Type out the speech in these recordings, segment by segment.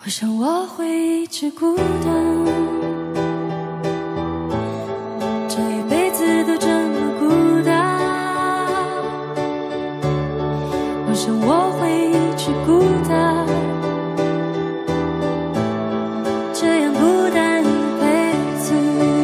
我想我会一直孤单，这一辈子都这么孤单。我想我会一直孤单，这样孤单一辈子。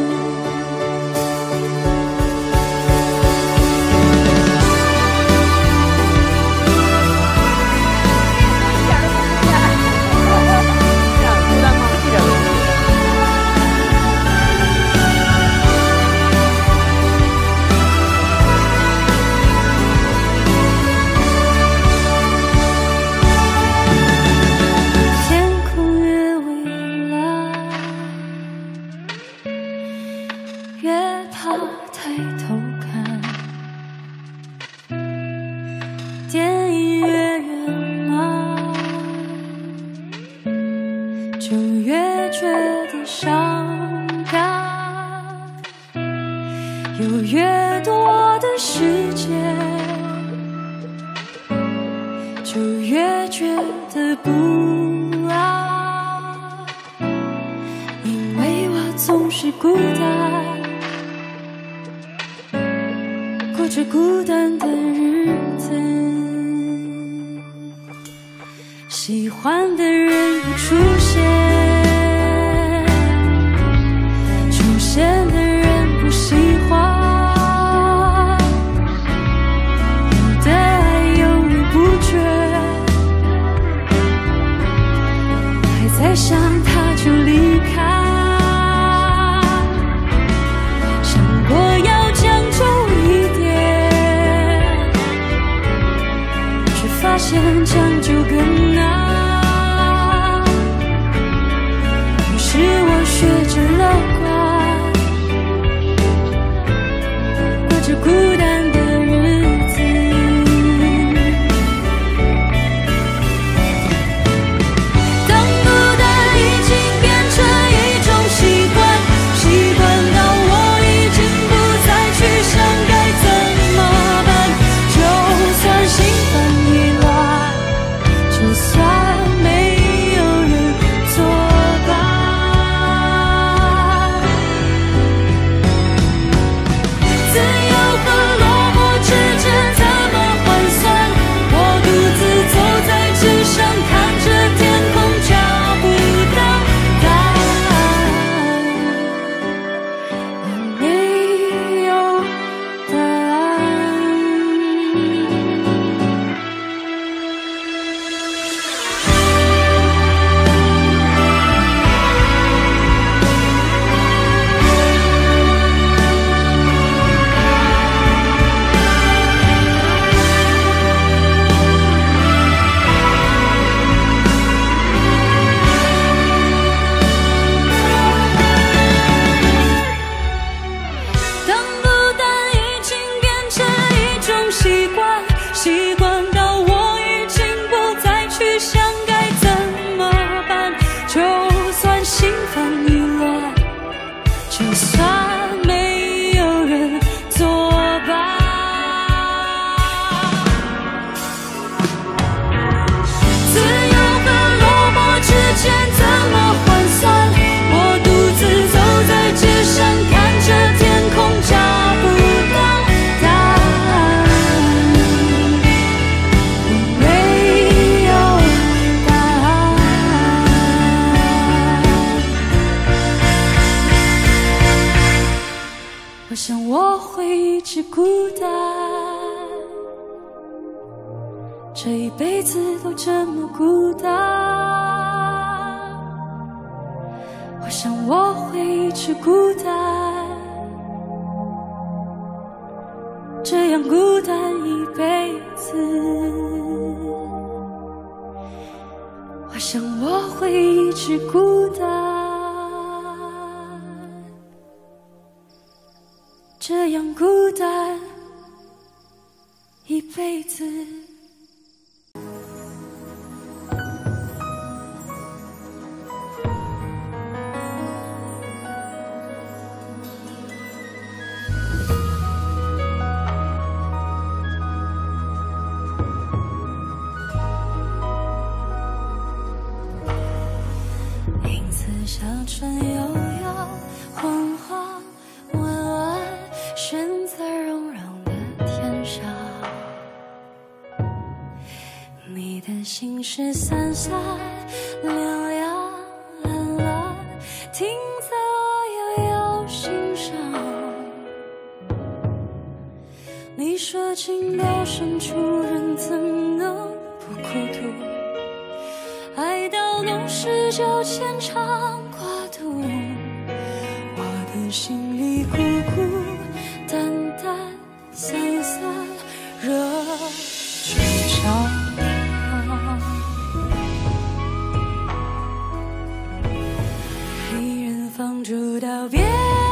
抬头看，电影越远了，就越觉得伤感。有越多的时间，就越觉得不安，因为我总是孤单。过着孤单的日子，喜欢的人不出现，出现的人不喜欢，有的爱犹豫不决，还在想他就离开。发现将就更难，于是我学着乐观，过着孤单的日子。当孤单已经变成一种习惯，习惯到我已经不再去想该怎么办，就算心烦就算没有人作伴，自由和落寞之间怎么换算？我独自走在纸上，看着天空，找不到答案。我没有答案。习惯到我已经不再去想该怎么办，就算心烦意乱，就算没有人作伴，自由和落寞之间怎么换算？我独自走在纸上，看着天空，找不到答案。我想我会一直孤单，这一辈子都这么孤单。我想我会一直孤单，这样孤单一辈子。我想我会一直孤单，这样孤单一辈子。 心事散散，凉凉蓝蓝，停在我悠悠心上。你说情到深处，人怎能不孤独？爱到浓时就牵肠挂肚，我的心里苦苦淡淡散散热衷肠。一人放逐到边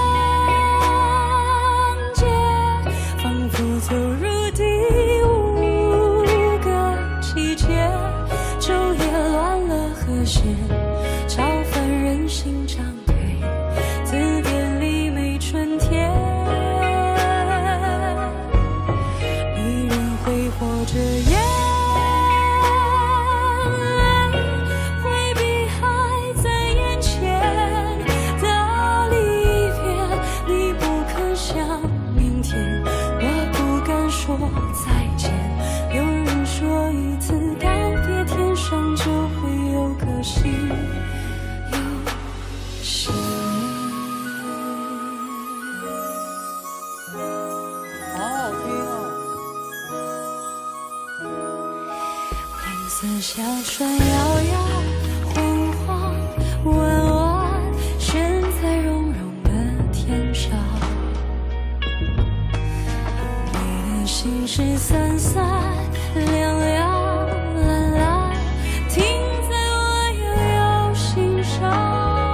界，仿佛走入第五个季节，昼夜乱了和谐，超凡人心长腿，字典里没春天。一人挥霍着眼泪，回避还在眼前的离别。你不肯想明天，我不敢说再见。有人说一次告别，天上就会有颗星又醒。 好好听啊！ 银色小船摇摇晃晃，弯弯悬在绒绒的天上。你的心事散散，凉凉蓝蓝，停在我悠悠心上。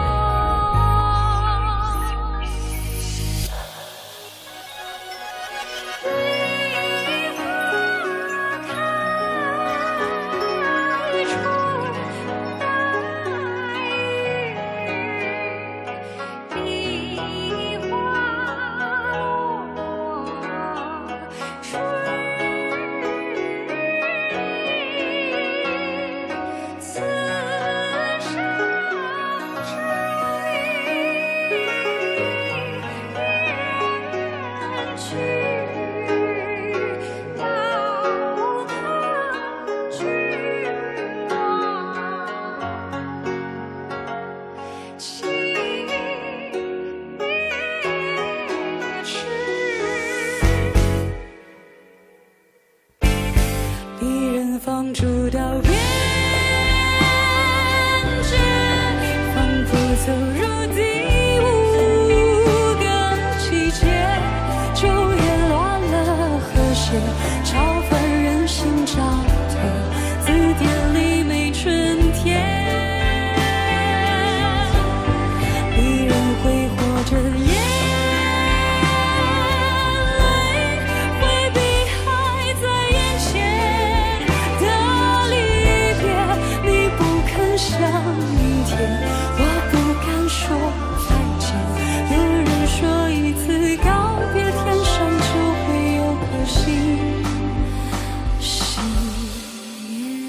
放逐到边界，仿佛走入第五个季节，昼夜乱了和谐，超凡人心长腿，字典里没春天。一人挥霍着眼泪，回避还在眼前的离别。你不肯想明天，我不敢说再见。有人说一次告别，天上就会有颗星星夜。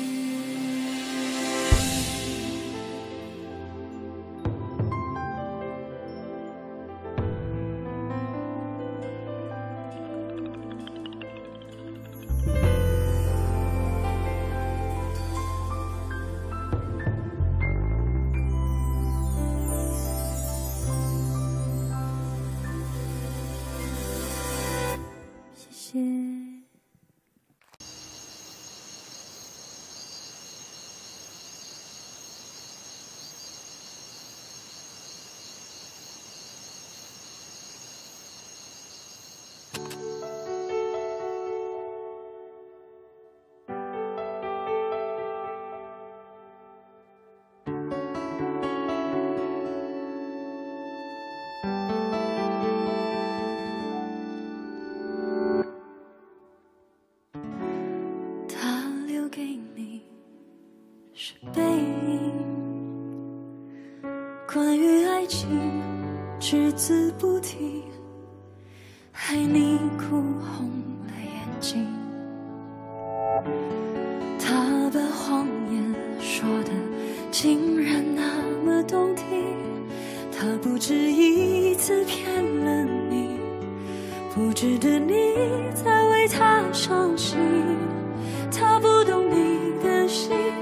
谢谢。他留给你是背影，关于爱情只字不提，害你哭红了眼睛。他把谎言说的竟然那么动听，他不止一次骗了你，不值得你再为他伤心。他不懂你的心，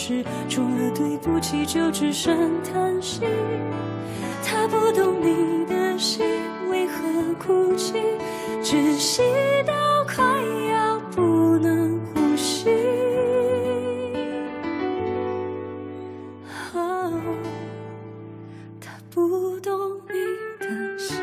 事，除了对不起就只剩叹息。他不懂你的心为何哭泣，窒息到快要不能呼吸。他不懂你的心。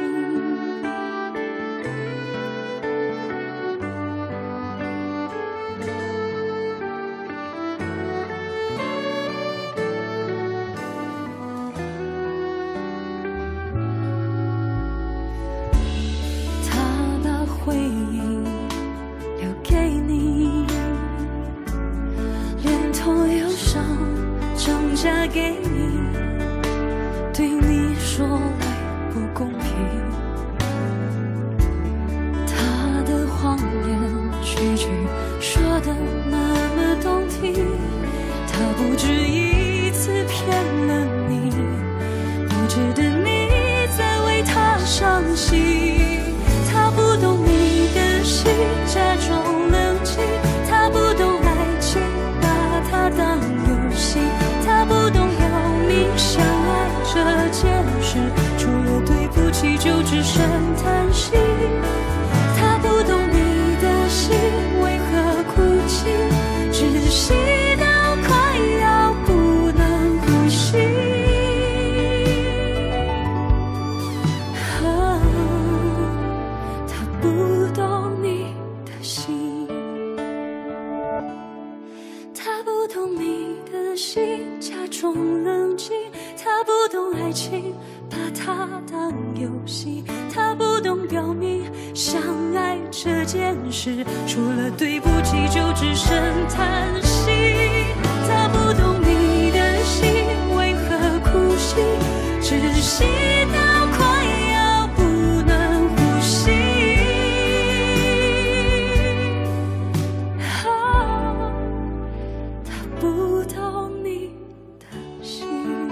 回忆留给你，连同忧伤涨价给你，对你说来不公平。他的谎言句句说得那么动听，他不止一次骗了你，不值得你再为他伤心。他不懂你的心，假装冷静。他不懂爱情，把它当游戏。他不懂要明相爱这件事，除了对不起就只剩叹息。他不懂你的心为何哭泣，窒息到快要不能呼吸。不懂你的心，他不懂你的心，假装冷静。他不懂爱情，把它当游戏。他不懂表明相爱这件事，除了对不起就只剩叹息。他不懂你的心为何哭泣，窒息到快要不能呼吸。不懂你的心。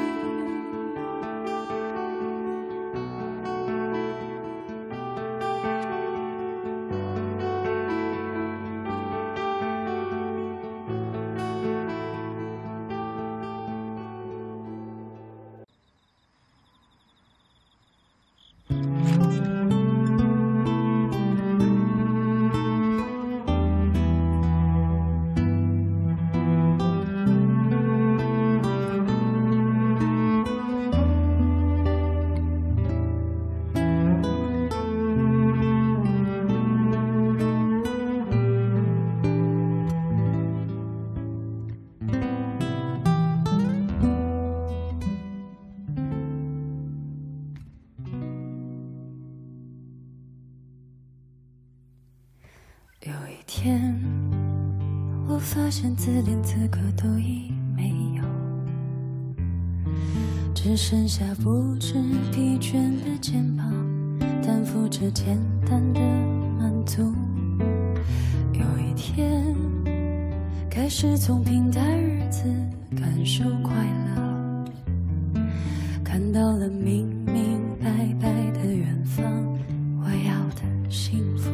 有一天，我发现自恋资格都已没有，只剩下不知疲倦的肩膀，担负着简单的满足。有一天，开始从平淡日子感受快乐，看到了明明白白的远方，我要的幸福。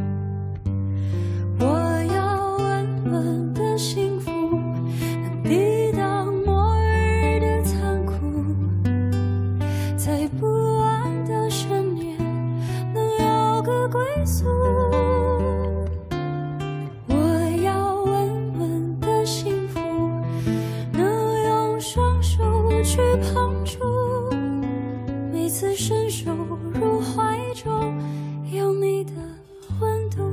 我要稳稳的幸福，能抵挡末日的残酷，在不安的深夜能有个归宿。我要稳稳的幸福，能用双手去碰触，每次伸手入怀中有你的温度。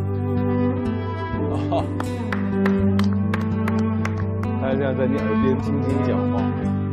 他这样在你耳边轻轻讲话。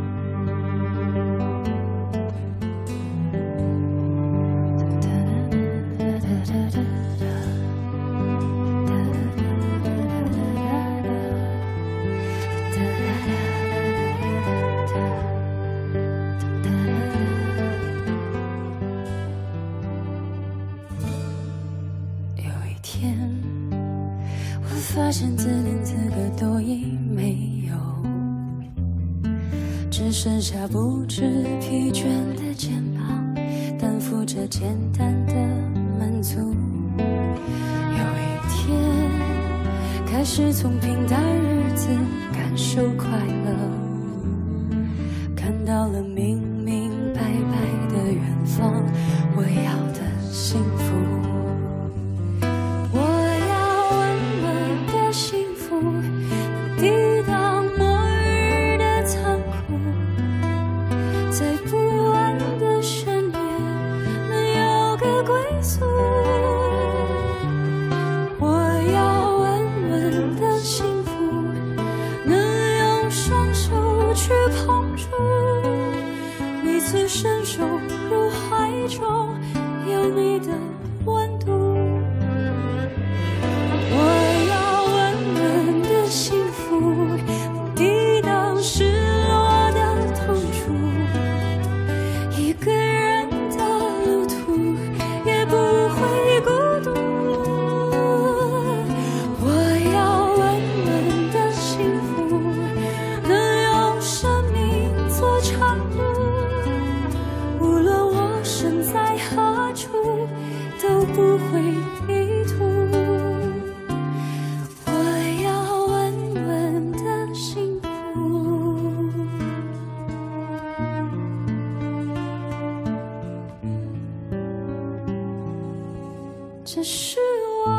有一天，我发现自恋资格都已没有，只剩下不知疲倦的肩膀，担负着简单的满足。有一天，开始从平淡日子感受快乐，看到了明明白白的远方，我要的幸福，我要稳稳的幸福，能抵挡末日的残酷，在不安的深夜能有个归宿。去碰触，每次伸手入怀中，有你的温度。我要稳稳的幸福，抵挡失落的痛楚。一个人的路途也不会孤独。我要稳稳的幸福，做长路，无论我身在何处，都不会迷途。我要稳稳的幸福，这是我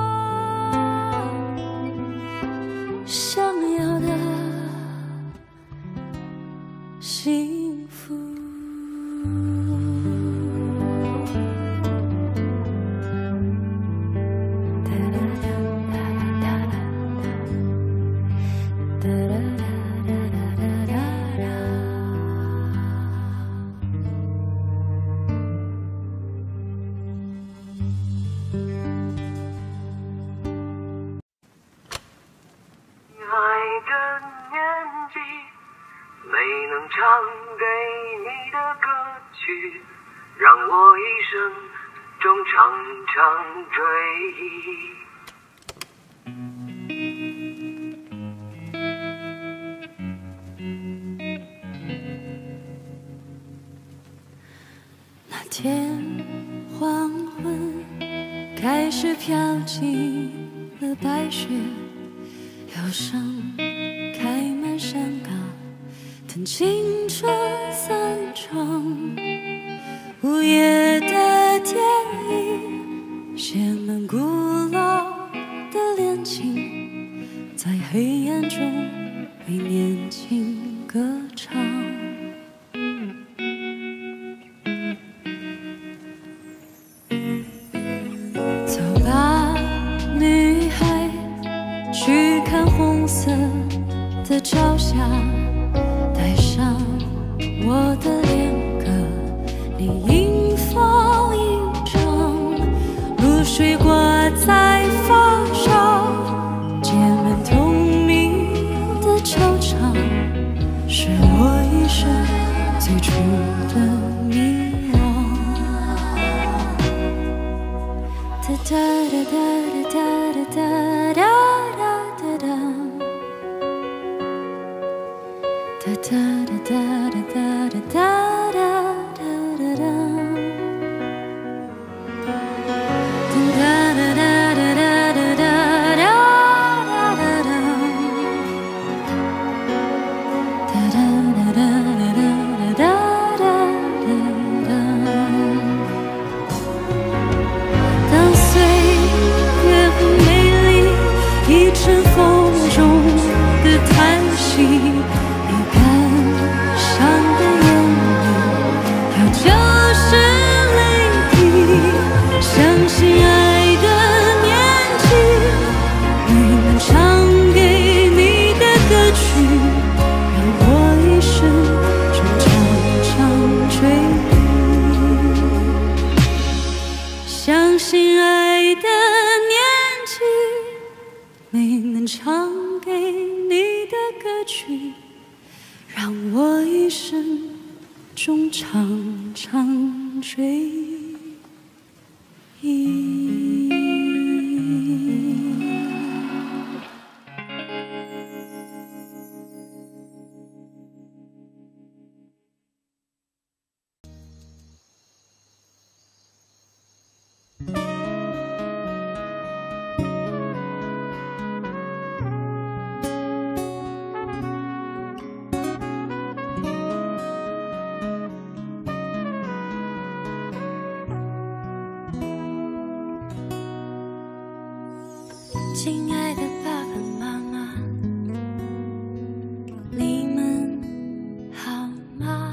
想要的幸福。 没能唱给你的歌曲，让我一生中常常追忆。 那天黄昏开始飘起了白雪，忧伤开满山岗，等清澈散场。午夜的电影写满古老的恋情，在黑暗中为年轻歌唱。走吧，女孩，去看红色的朝霞，带上我的恋歌，你迎风吟唱，露水挂在发梢，结满透明的球场，是我一生最初的迷惘。哒哒哒哒哒哒哒哒哒哒。哒哒哒哒哒哒哒哒哒哒哒。当岁月很美丽，一阵风中的叹息。就是泪滴，相信爱的年纪，没能唱给你的歌曲，让我一生中常常追忆。相信爱的年纪，没能唱给你的歌曲，让我一生中常常追忆。 亲爱的爸爸妈妈，你们好吗？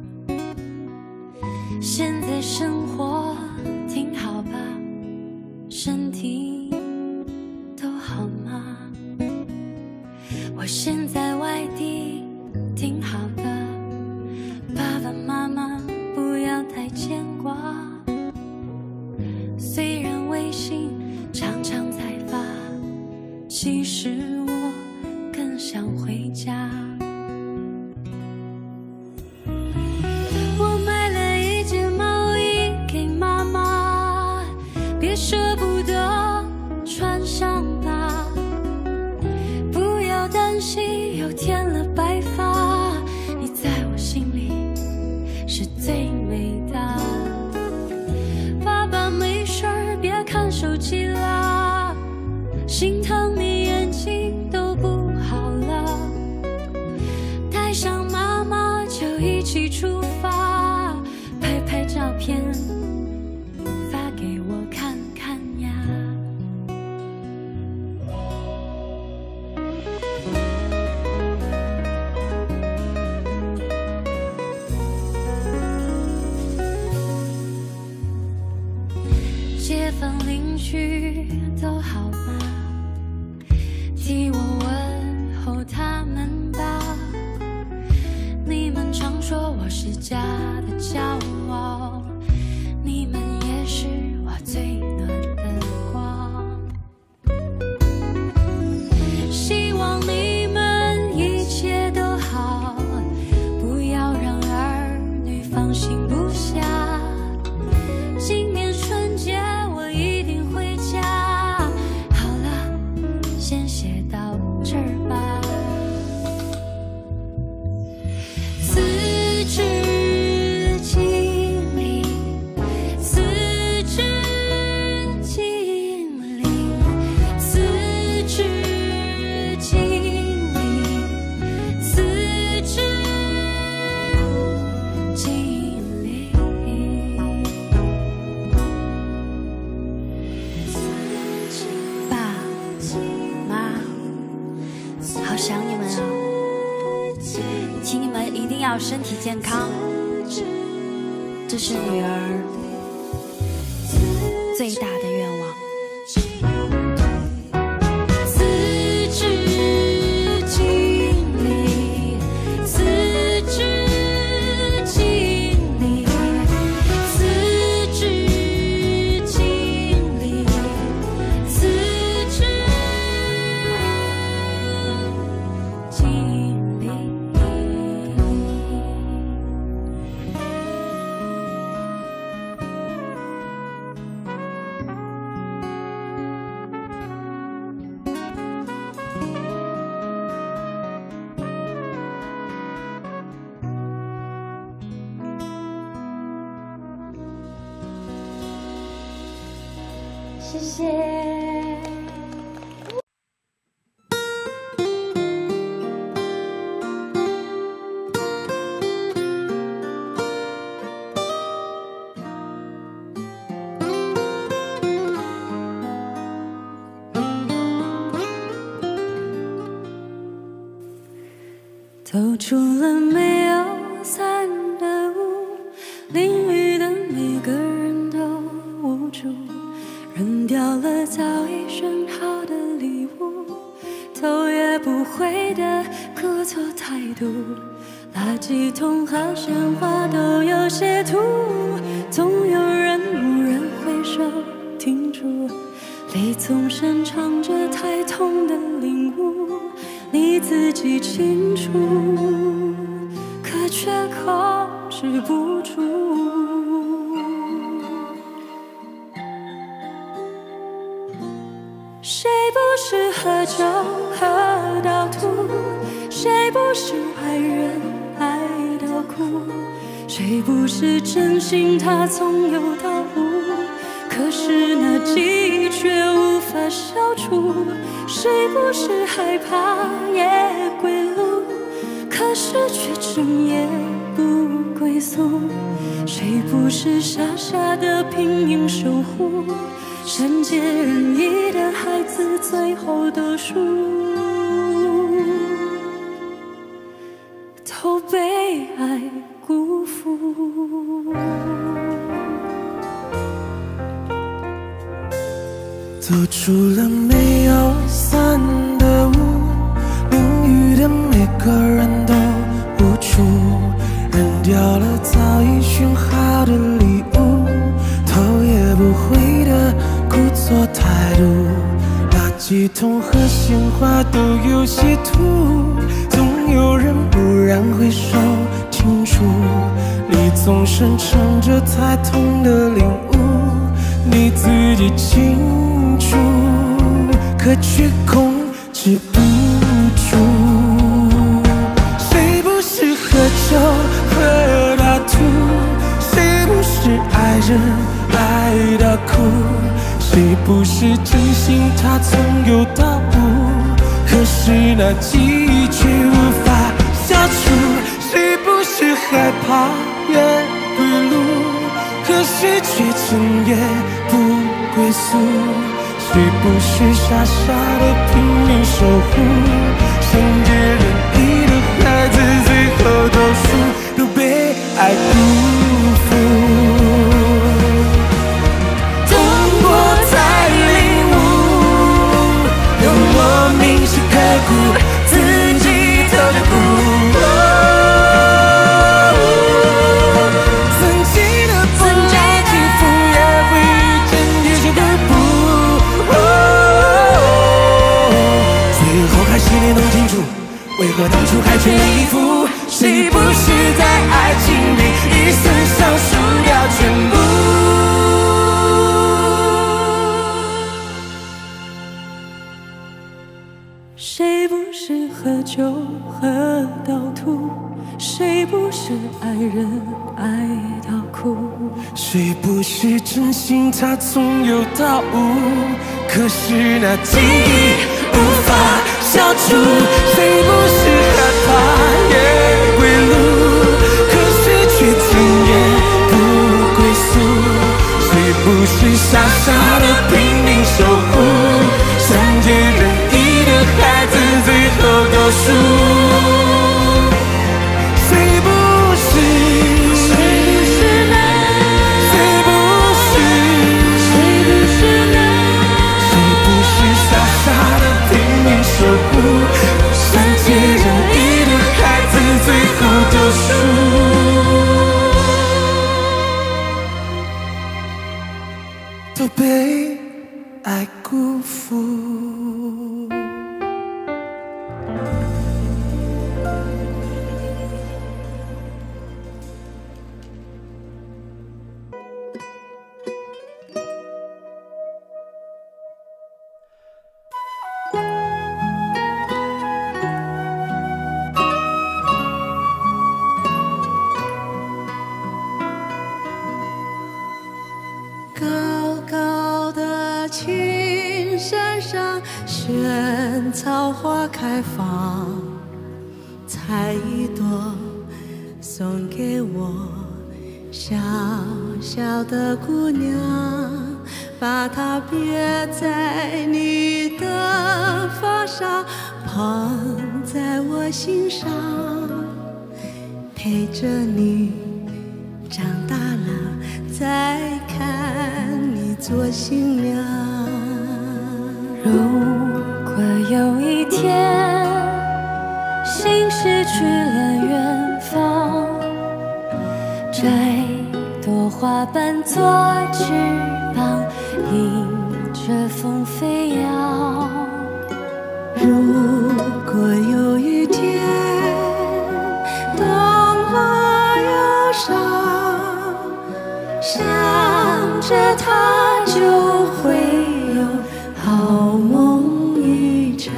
现在生活挺好吧？身体都好吗？我现在外地挺好的，爸爸妈妈不要太牵挂。虽然微信常常在发，其实我更想回家。我买了一件毛衣给妈妈，别舍不得穿上吧。不要担心又添了白发，你在我心里是最美的。爸爸没事儿别看手机啦，心疼你眼睛都不好了。带上妈妈就一起出发，拍拍照片发给我看看呀。街坊邻居都好吗？替我问候他们吧。你们常说我是家的骄傲，你们也是我最暖的光。希望你们一切都好，不要让儿女放心不下。今年春节我一定回家。好了，先写到这儿吧。自知经历，自知经历，自知经历，自知经历。爸妈，好想你们啊！请你们一定要身体健康，这是女儿最大的愿望。自知经历，自知经历，自知经历，自知经历。谢谢。走出了没有伞的屋，淋雨的每个人都无助，扔掉了早已选好的礼物，头也不回的故作态度，垃圾桶和鲜花都有些土，总有人蓦然回首停住，泪总深藏着太痛的领悟，你自己清楚，可却控制不住。谁不是喝酒喝到吐？谁不是爱人爱到哭？谁不是真心他总有道无？可是那记忆却无法消除。谁不是害怕夜归路？可是却整夜不归宿。谁不是傻傻的拼命守护？善解人意的孩子子最后的输，都被爱辜负。 走出了没有伞的雾，淋雨的每个人都无助，扔掉了早已选好的礼物，头也不回的故作态度，垃圾桶和鲜花都有些土，总有人蓦然回首清楚，你总深藏着太痛的领悟，你自己清楚，可却控制不住。谁不是喝酒喝到吐？谁不是爱人爱到哭？谁不是真心他从有到无？可是那记忆却无法消除。谁不是害怕夜归路？可是却整夜不归宿。谁不是傻傻的拼命守护？善解人意的孩子最后都输，都被爱辜负。痛过才领悟，用我铭心刻骨，自己走着苦。曾经的风浪起伏，也会遇见一些的不。最后还是你弄清楚，为何当初还全力以赴？谁不是在爱情里一生想输掉全部？ 谁不是喝酒喝到吐？谁不是爱人爱到哭？ 谁不是真心他总有到无？可是那记忆无法消除。谁不是害怕夜归路？可是却今夜不归宿。谁不是傻傻的拼命守护？善解人意的孩子最后都输。谁不是？谁不是呢？谁不是？谁不是呢？谁不是傻傻的拼命守护？善解人意的孩子最后都输，都被爱辜负。 萱草花开放，采一朵送给我小小的姑娘，把它别在你的发梢，捧在我心上，陪着你长大了，再看你做新娘。如果有一天心失去了远方，摘朵花瓣做翅膀，迎着风飞扬。如果有一天冬了忧伤，想着它就会有好梦一场。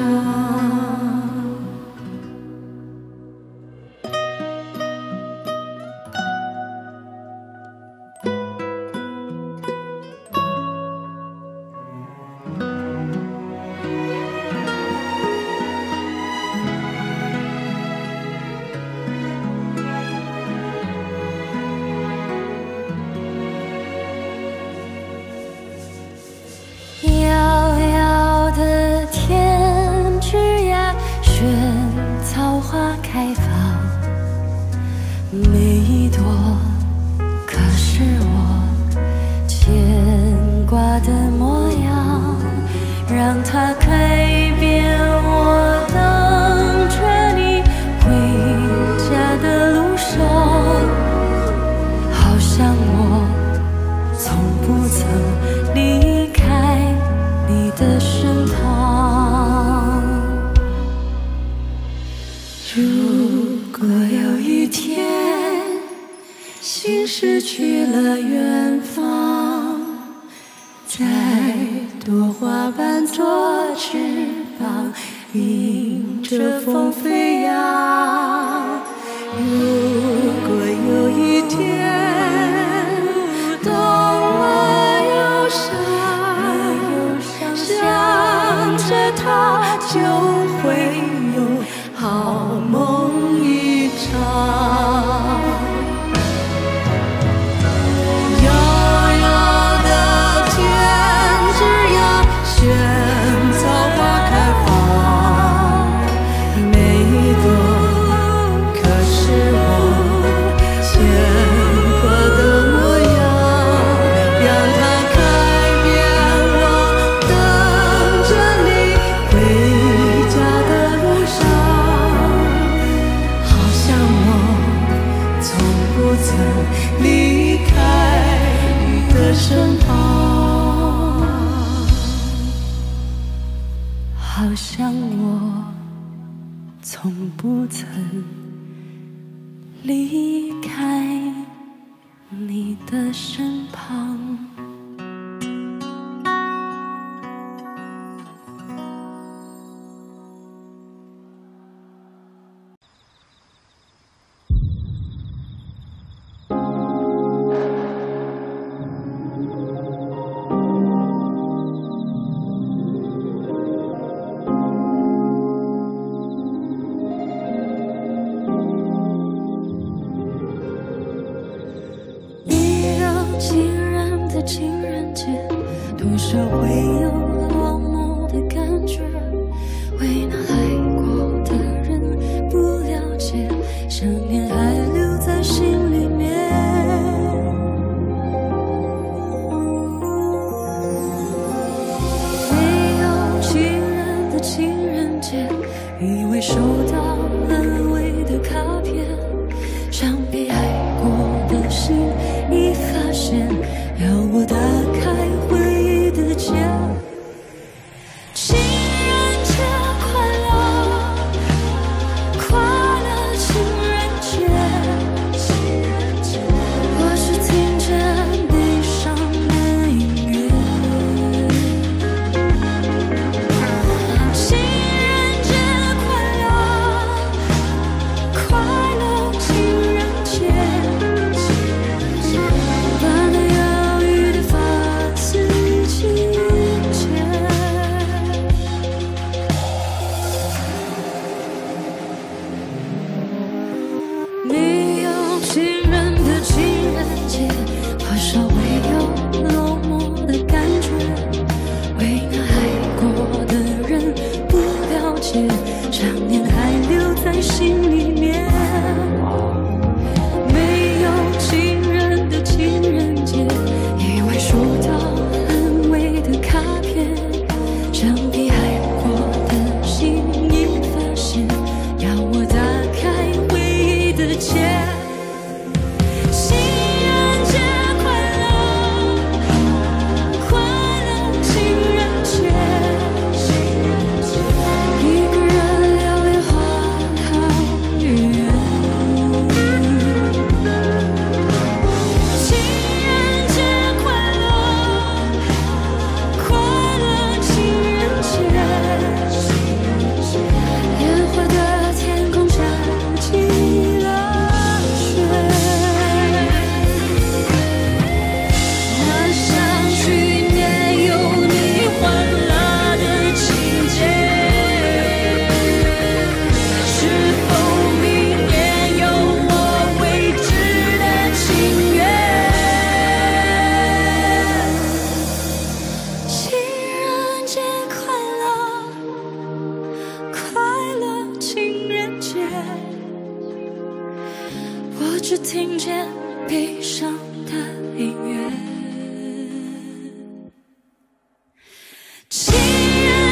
让它改变我。等着你回家的路上，好像我从不曾离开你的身旁。如果有一天心失去了远方，再多花瓣做翅膀，迎着风飞扬。如果有一天懂了忧伤，想着它就会有好梦一场。离开你的身旁，好像我从不曾离开你的身旁。情人的情人节，多少会有落寞的感觉，为那爱过的人不了解，想念还留在心里面。没有情人的情人节，以为收到安慰的卡片，想被爱过的心一发现，要我打开回忆的结。情人节快乐，快乐情人节。我只听见悲伤的音乐。情人节快乐，快乐情人节。没有情人的情人节，多少会有落寞的感觉，为那爱过的人不了解，想念还留在心里面。没有情人的情人节，以为收到安慰的卡片，想被爱过的心一发现，要我打开回忆的结。情人节快乐，快乐情人节。一个人聊聊花好远。情人节快乐，快乐情人节。烟花的天空下起了雪，那像去年有你欢乐的情节，是否明年有我未知的情缘？情人节快乐，快乐情人节。我只听见悲伤的音乐。情人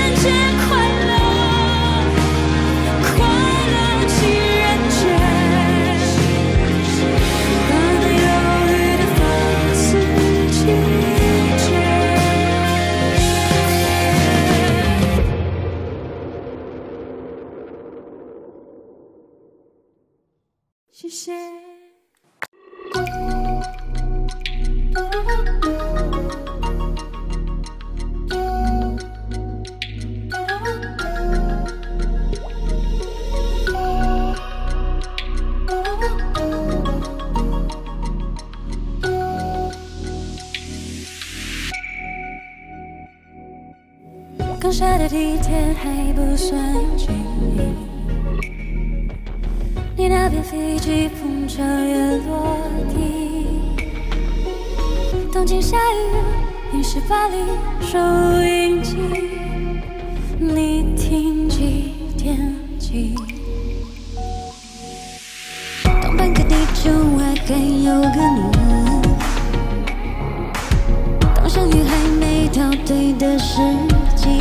下的地点还不算近，你那边飞机碰巧也落地。东京下雨，你是巴黎收音机，你听几点几？东半个地球外还有个你。相遇还没到对的时机，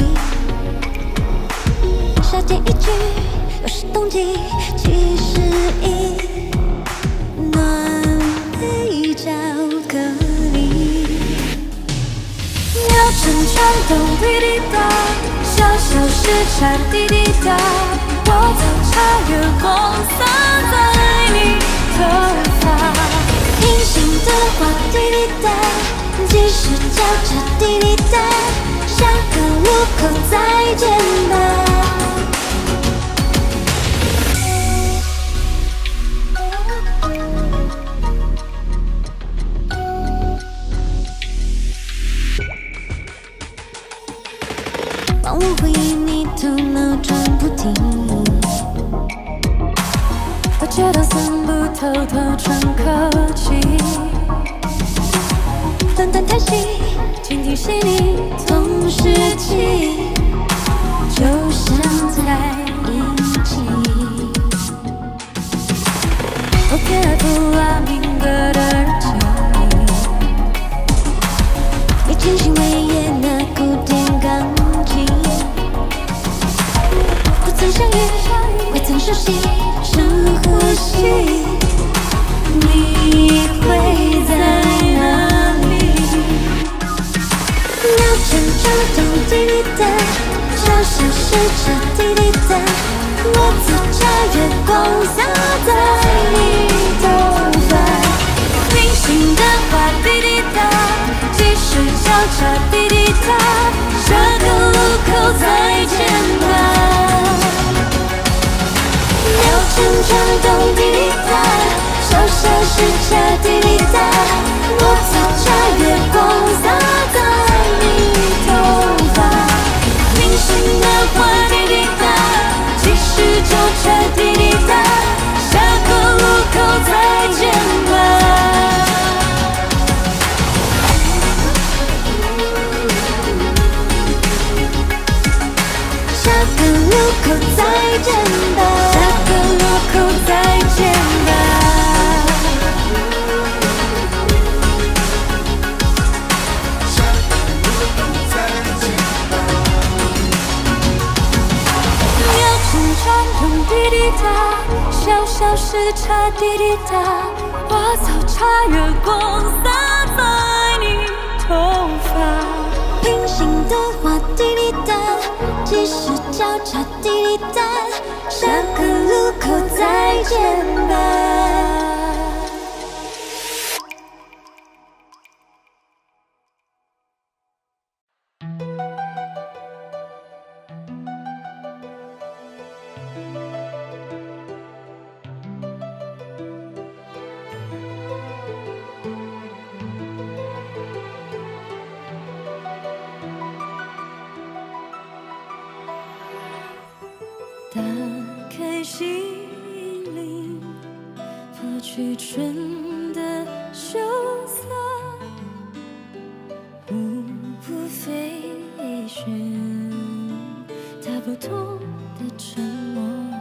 夏天一去，又是冬季，71暖被巧克力，秒针转动滴滴答，小小时差滴滴答，我早茶月光洒在你头发，平行的话滴滴答。即使交叉滴滴答，下个路口再见吧。忘我回忆，你头脑转不停，我觉得散步偷偷喘口气。短短叹息，听听细腻，同时期，就像在一起。我偏爱布拉明哥的日记，你精心维也纳古典钢琴，不曾相遇，未曾熟悉，深呼吸，你会在哪？秒针转动滴滴答，小小时差滴滴答，我早茶月光洒在你头发，平行的话滴滴答，即使交叉滴滴答，下个路口再见吧。秒针转动滴滴答，小小时差滴滴答，我早茶月光洒在平行的话滴滴答，即使交叉滴滴答，下个路口再见吧。下个路口再见吧，下个路口再见吧。滴滴答，小小时差滴滴答，我早茶月光洒在你头发，平行的话滴滴答，即使交叉滴滴答，下个路口再见吧。打开心灵，剥去纯的羞涩，无不飞旋，它不同的沉默，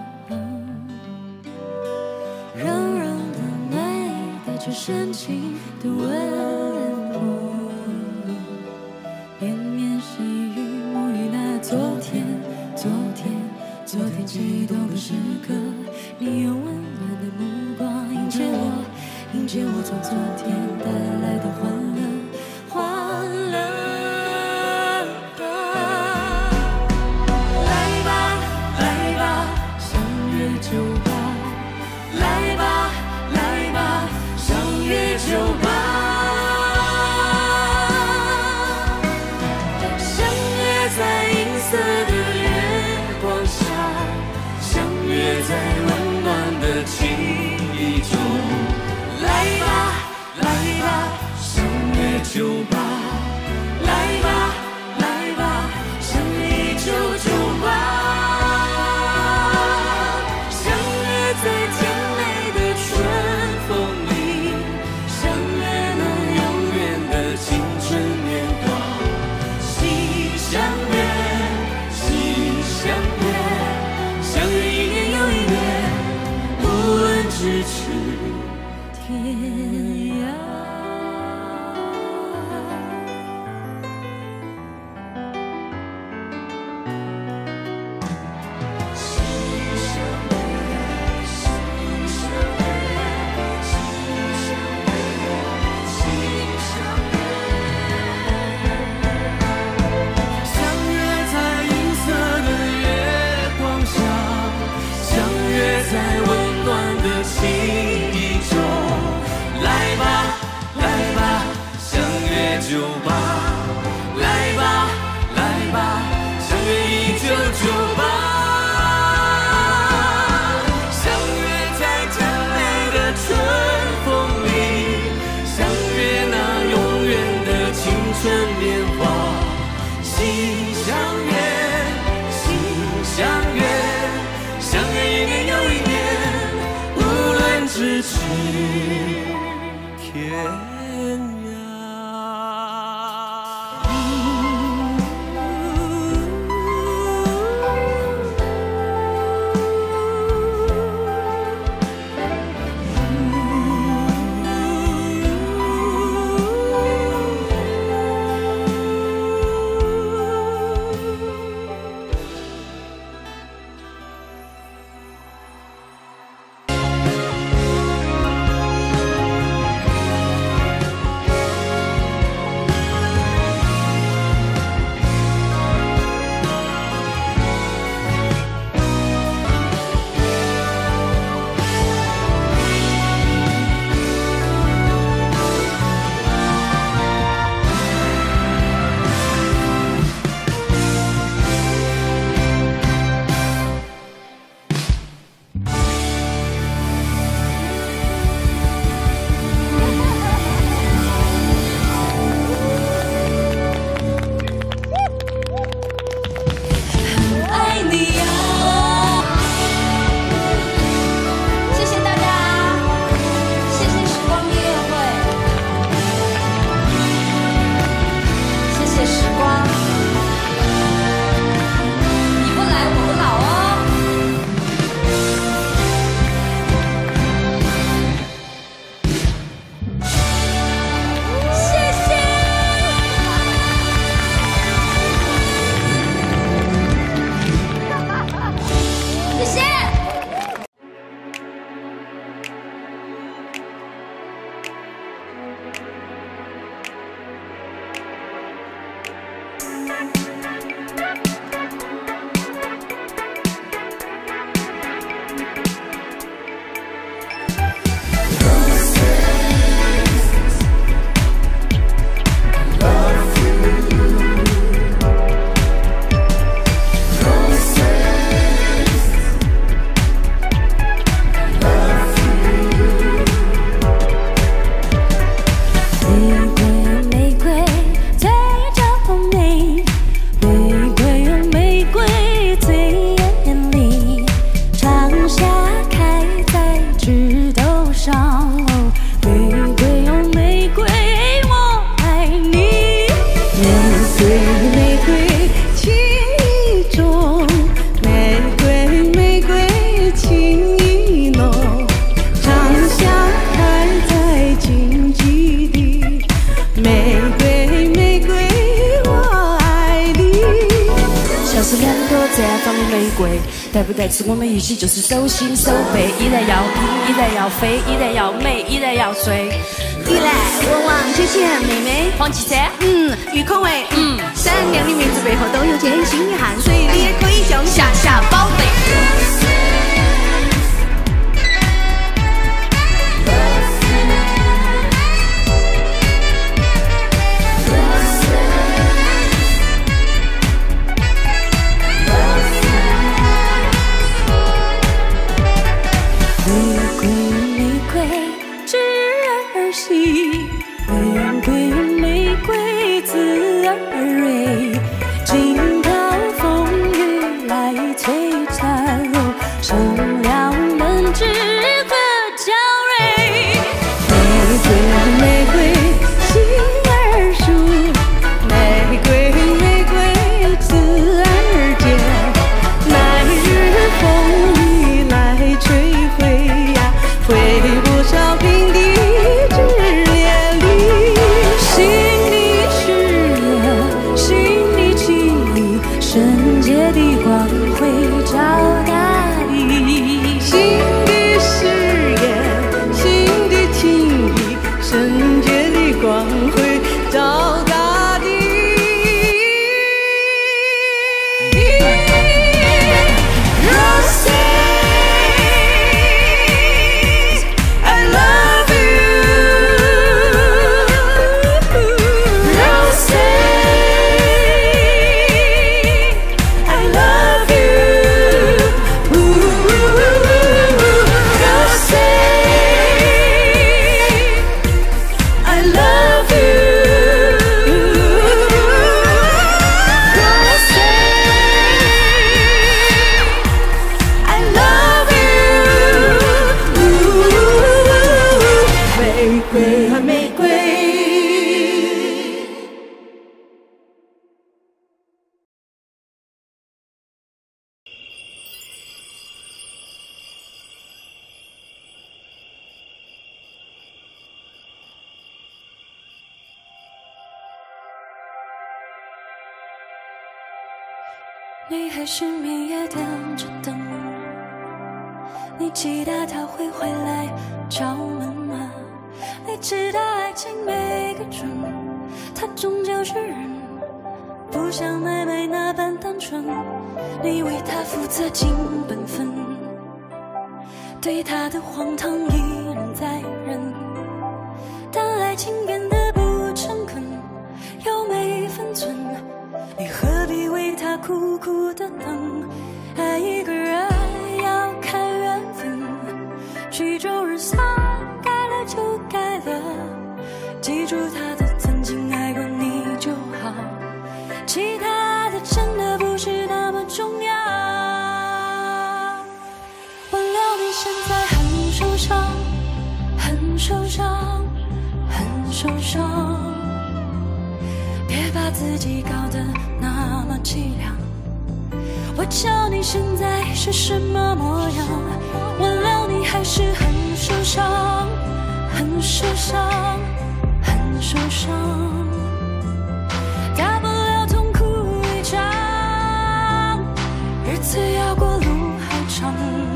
柔柔的爱带着深情的温柔，绵绵细雨沐浴那昨天激动的时刻，你用温暖的目光迎接我从昨天带来的欢乐。来吧，来吧，相约酒吧。来吧，来吧，相约酒吧。相约在银色的月光下。在温暖的记忆中，来吧，来吧，相约酒吧，来吧，来吧，相约一九带不带刺，我们一起就是手心手背，依然要拼，依然要飞，依然要美，依然要追。 依然我王姐姐妹妹黄绮珊， 郁可唯，闪亮的名字背后都有艰辛的汗水，你也可以叫夏夏宝贝。 玫瑰玫瑰自而蕊，惊涛风雨来摧残，生了门枝可娇蕊。玫瑰玫瑰心儿熟，玫瑰玫瑰自而结，来日风雨来摧毁呀，毁不着平地。 黑暗玫瑰。 你还是每夜点着灯，你期待他会回来敲门吗？你知道爱情没个准，他终究是人，不像妹妹那般单纯。你为他负责尽本分，对他的荒唐一忍再忍。当爱情变得不诚恳，又没分寸，你何必为他苦苦的等？爱一个人要看缘分，曲终人散，改了就改了。记住他的曾经爱过你就好，其他的真的不是那么重要。忘了你现在很受伤，很受伤，很受伤。别把自己搞得那么凄凉，我瞧你现在是什么模样？忘了你还是很受伤，很受伤，很受伤。大不了痛哭一场，日子要过路还长。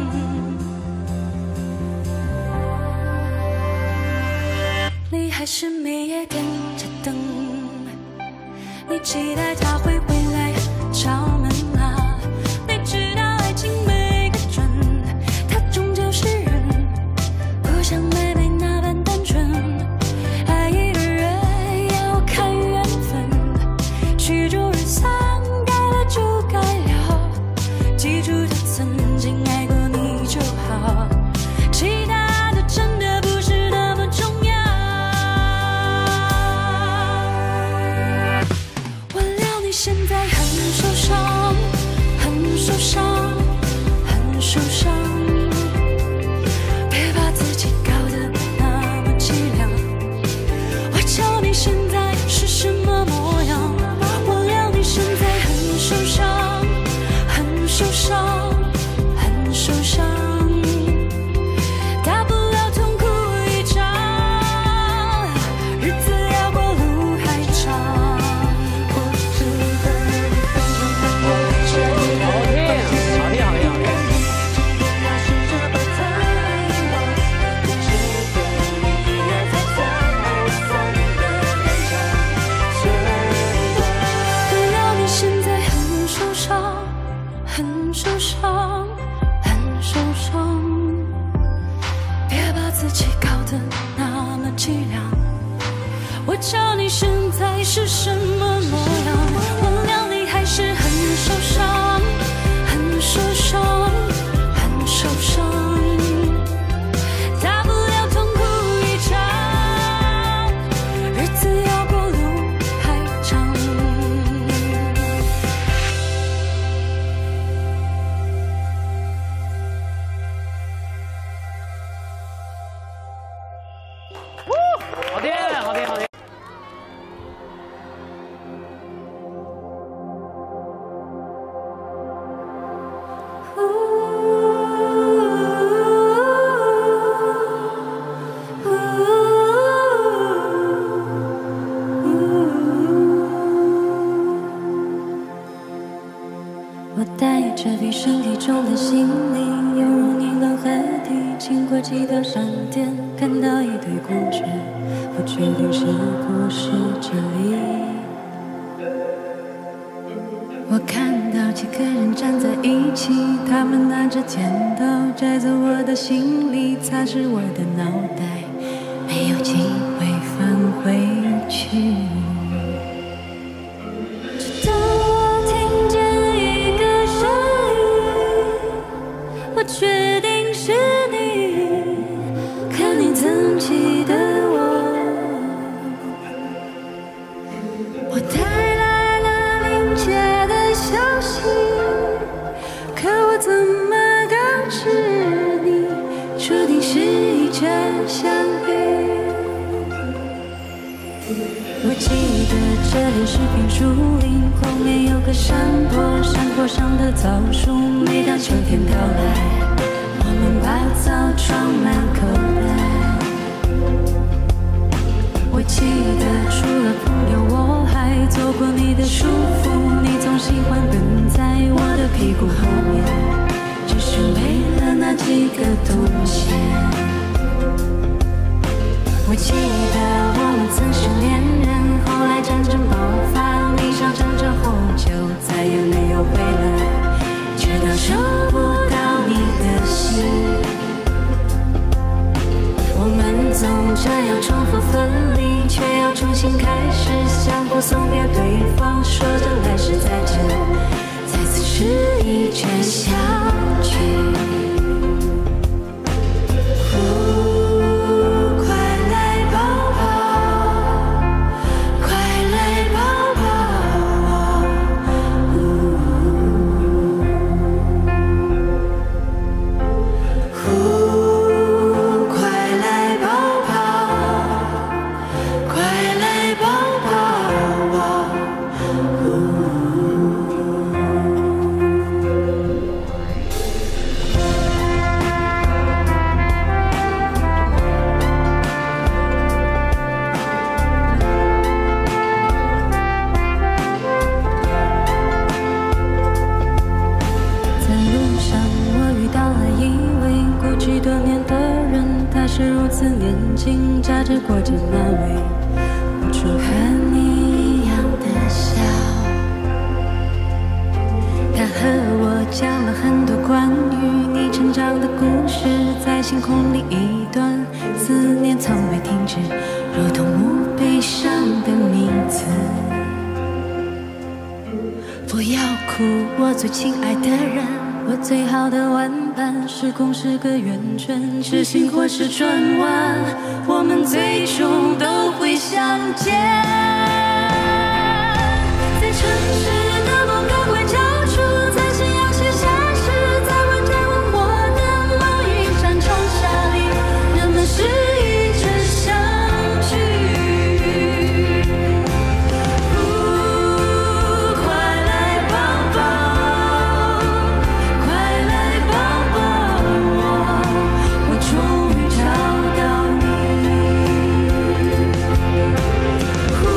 你还是每夜点着灯，你期待他会回来敲门吗？你知道爱情没个准，他终究是人，不像妹妹那般单纯。爱一个人要看缘分，曲终人散，改了就改了。记住他曾经爱过你就好，其他的真的不是那么重要。现在很受伤，很受伤，很受伤。别把自己搞得那么凄凉，我瞧你现在是什么模样？忘了你现在很受伤，很受伤，很受伤。大不了痛哭一场，日子要过路还长。很受伤，很受伤，别把自己搞得那么凄凉。我瞧你现在是什么模样？忘了你还是很受伤，很受伤，很受伤。大不了痛哭一场，日子要过路还长。 好听，好听，好听。 我带着比身体重的行李，犹如尼罗河堤，经过几道闪电，看到一堆古卷，不确定是不是这里。我看到几个人站在一起，他们拿着剪刀摘走我的行李，擦拭我的脑袋，没有机会返回去。直到我听见一个声音，我确定是你，看你曾记得我。我带来了临界的消息，可我怎么告知你，注定是一trận相我记得这里是片树林，后面有个山坡，山坡上的枣树，每当秋天到来，我们把枣装满口袋。我记得除了朋友，我还做过你的束缚，你总喜欢跟在我的屁股后面，只是为了那几个冬天。我记得我们曾是恋人，后来战争爆发，你上战场后就再也没有回来，直到收不到你的信。我们总这样重复分离，却要重新开始，相互送别对方，说着来世再见，再次是一卷小剧。扎着裹着马尾，无处和你一样的笑。他和我讲了很多关于你成长的故事，在星空里一段思念从未停止，如同墓碑上的名字。不要哭，我最亲爱的人，我最好的玩伴，时空是个圆圈，是星或是转弯，我们最终都会相见。在城市的某个拐角处，在夕阳斜下时，在万家灯火的某一扇窗纱里，人们是一直相聚。呼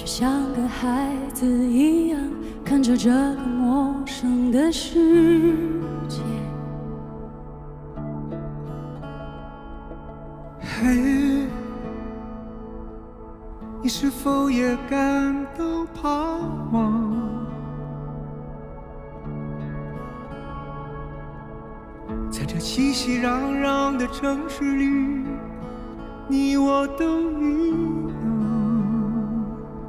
像个孩子一样看着这个陌生的世界。 嘿，你是否也感到彷徨？在这熙熙攘攘的城市里，你我都一样。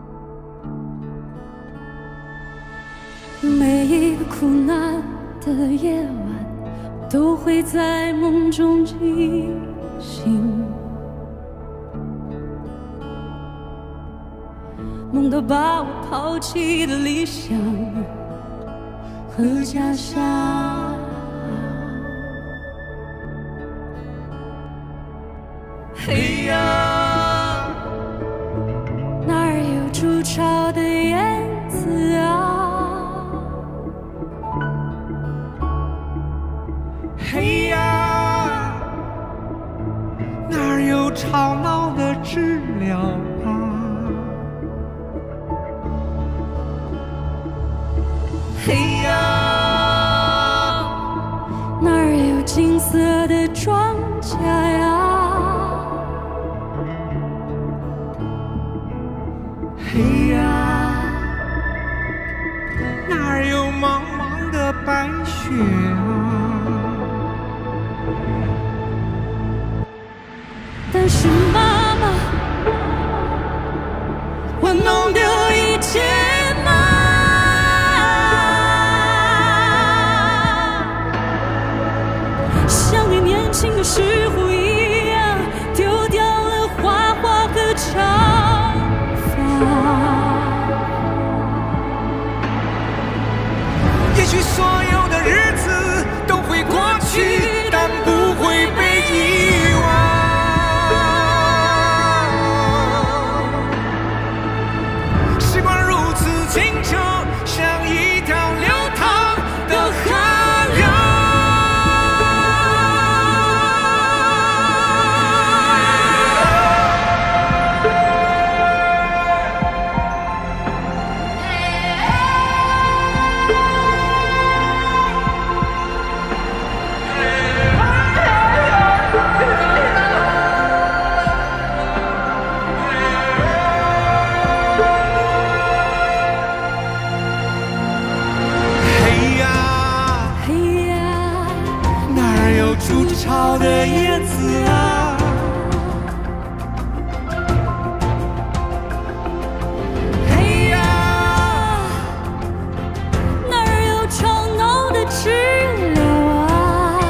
每一个苦难的夜晚，都会在梦中惊醒，梦到把我抛弃的理想和家乡。 嘿呀， 哪儿有筑巢的燕子啊？ 嘿呀，哪儿有吵闹的知了啊？嘿呀， 哪儿有金色的庄稼呀？ 嘿呀，哪儿有茫茫的白雪啊？ 但是妈妈，我弄丢一切吗？像你年轻的时候一样，丢掉了花花和长发。 也许所有的日子都会过去，但不会被遗忘。时光如此清澈，像一条流淌的河流。筑巢的叶子啊， 嘿呀，哪儿有吵闹的知了啊？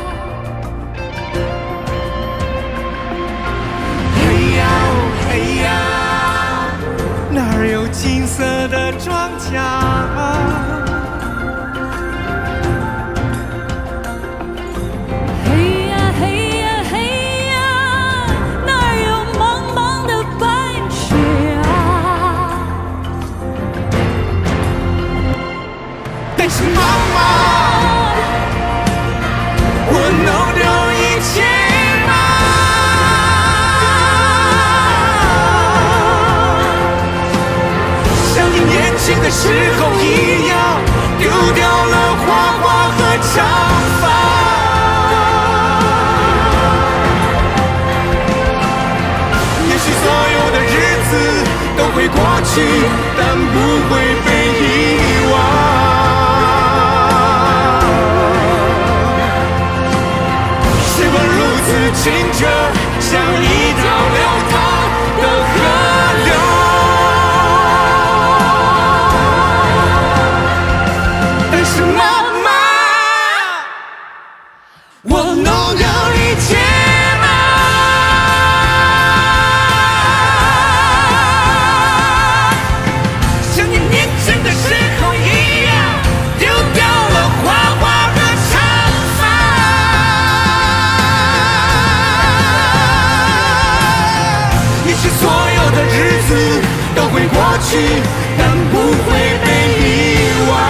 嘿呀嘿呀，哪儿有金色的庄稼啊？但是妈妈，我弄丢一切吗？像你年轻的时候一样，丢掉了花花和长发。也许所有的日子都会过去，但不会被遗忘。清澈，像一条流淌的河流。但是妈妈，我弄丢一切吗？像你年轻的时候一样，丢掉了花花和长发。所有的日子都会过去，但不会被遗忘。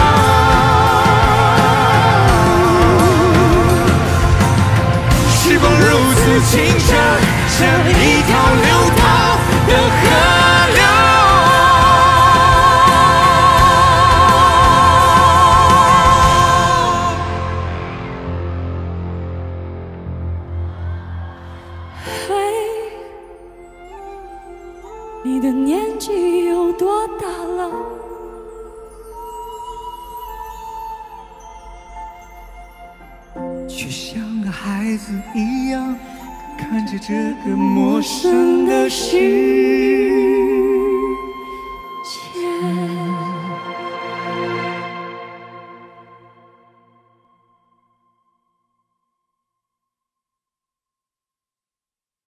时光如此清澈，像一条流淌的河流。 的年纪有多大了？ 却像个孩子一样看着这个陌生的世